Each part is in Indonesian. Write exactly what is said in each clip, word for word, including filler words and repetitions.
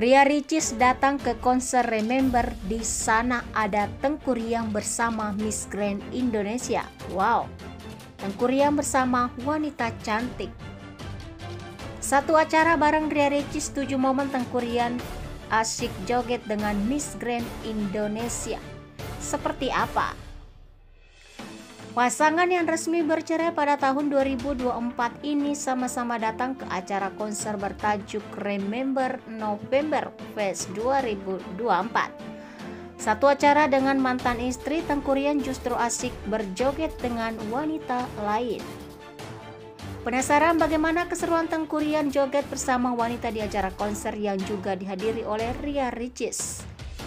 Ria Ricis datang ke konser Remember, di sana ada Teuku Ryan bersama Miss Grand Indonesia. Wow, Teuku Ryan bersama wanita cantik. Satu acara bareng Ria Ricis, tujuh momen Teuku Ryan asyik joget dengan Miss Grand Indonesia. Seperti apa? Pasangan yang resmi bercerai pada tahun dua ribu dua puluh empat ini sama-sama datang ke acara konser bertajuk Remember November Fest dua ribu dua puluh empat. Satu acara dengan mantan istri, Teuku Ryan justru asik berjoget dengan wanita lain. Penasaran bagaimana keseruan Teuku Ryan joget bersama wanita di acara konser yang juga dihadiri oleh Ria Ricis?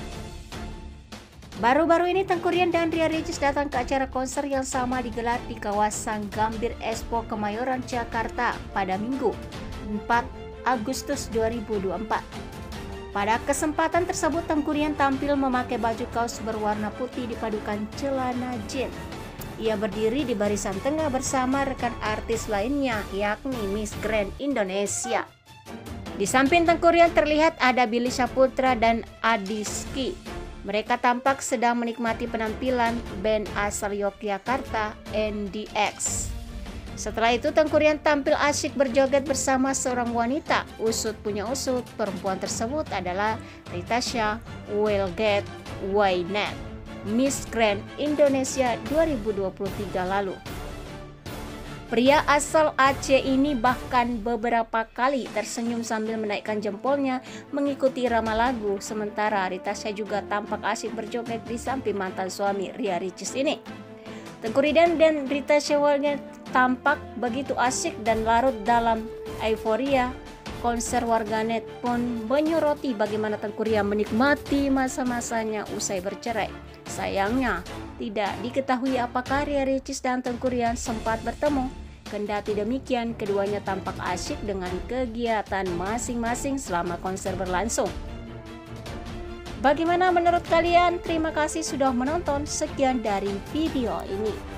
Baru-baru ini Teuku Ryan dan Ria Ricis datang ke acara konser yang sama digelar di kawasan Gambir Expo Kemayoran, Jakarta pada Minggu empat Agustus dua ribu dua puluh empat. Pada kesempatan tersebut Teuku Ryan tampil memakai baju kaos berwarna putih dipadukan celana jeans. Ia berdiri di barisan tengah bersama rekan artis lainnya, yakni Miss Grand Indonesia. Di samping Teuku Ryan terlihat ada Billy Syahputra dan Adiski. Mereka tampak sedang menikmati penampilan band asal Yogyakarta, N D X. Setelah itu Teuku Ryan tampil asyik berjoget bersama seorang wanita. Usut punya usut, perempuan tersebut adalah Ritasha Welget Wainet, Miss Grand Indonesia dua ribu dua puluh tiga lalu. Pria asal Aceh ini bahkan beberapa kali tersenyum sambil menaikkan jempolnya mengikuti irama lagu, sementara Ritasha juga tampak asyik berjoget di samping mantan suami Ria Ricis ini. Teuku Ryan dan Ritasha tampak begitu asyik dan larut dalam euforia. Konser warganet pun menyoroti bagaimana Teuku Ryan menikmati masa-masanya usai bercerai. Sayangnya, tidak diketahui apakah Ria Ricis dan Teuku Ryan sempat bertemu. Kendati demikian, keduanya tampak asyik dengan kegiatan masing-masing selama konser berlangsung. Bagaimana menurut kalian? Terima kasih sudah menonton. Sekian dari video ini.